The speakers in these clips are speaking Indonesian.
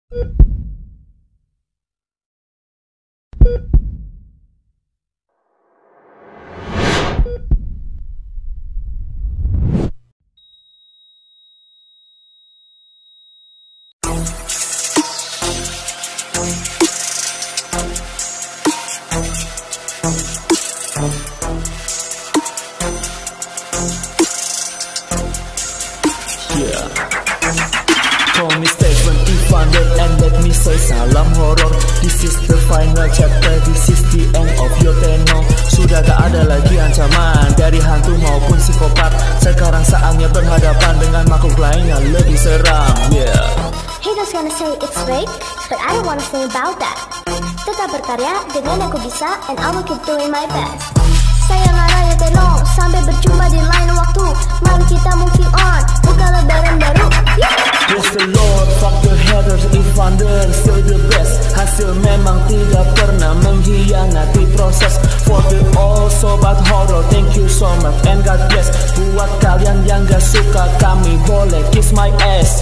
Call me Stephen Evander and let me say salam horror. This is the final chapter, this is the end of your tenor. Sudah tak ada lagi ancaman dari hantu maupun psikopat. Sekarang saatnya berhadapan dengan makhluk lain yang lebih seram. Haters gonna say it's fake, but I don't wanna say about that. Tetap berkarya dengan aku bisa, and I will keep doing my best. Sayonara ya tenor, sampai berjumpa di lain waktu. Mari kita moving on, buka lebaran baru. Bless the Lord, fuck the haters, Evander still the best. Hasil memang tidak pernah mengkhianati proses. For the all sobat horror, thank you so much and God bless. Buat kalian yang gak suka kami, boleh kiss my ass,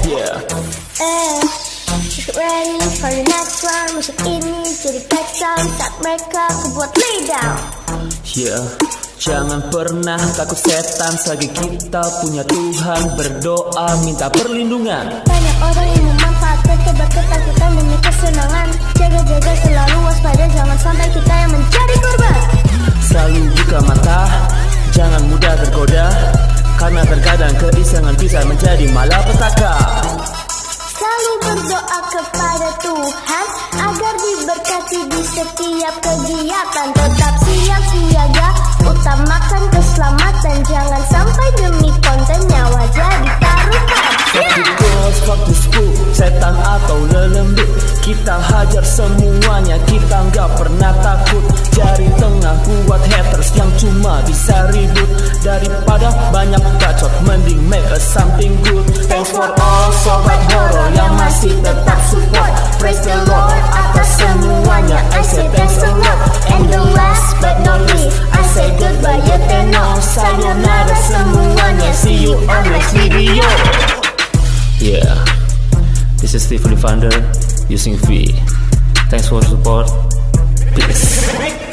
Get ready for the next one. Musik ini jadi background saat mereka ku buat lay down. Jangan pernah takut setan, selagi kita punya Tuhan. Berdoa minta perlindungan. Banyak orang yang memanfaatkan sebab ketakutan demi kesenangan. Jaga-jaga selalu waspada, jangan sampai kita yang menjadi korban. Selalu buka mata, jangan mudah tergoda, karena terkadang keisengan bisa menjadi malapetaka. Selalu berdoa kepada Tuhan agar diberkati di setiap kegiatan. Tetap siap siaga, utamakan keselamatan. Jangan sampai demi konten nyawa jadi taruhan. Fuck the ghost, fuck the spook, setan atau lelembut, kita hajar semuanya, kita nggak pernah takut. Jari tengah buat haters yang cuma bisa ribut. Daripada banyak bacot, mending make us something good. Thanks for all sobat horror yang masih tetap support. Praise the Lord atas semuanya, I say thanks a lot. And the last but not least, I say goodbye ya tenor. Sayonara semuanya, see you on next video. This is Stephen Evander using V. Thanks for support. Peace.